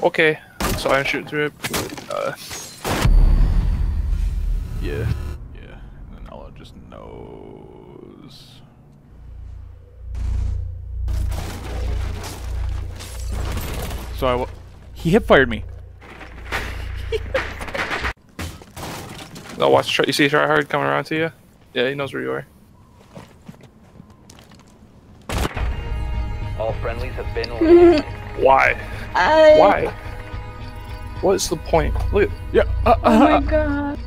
Okay, so I'm shooting through it. Yeah, and then Ella just knows. So he hip fired me. No, watch. You see Tryhard coming around to you? Yeah, he knows where you are. All friendlies have been eliminated. Why? Why? What's the point? Look. Yeah. Oh my god.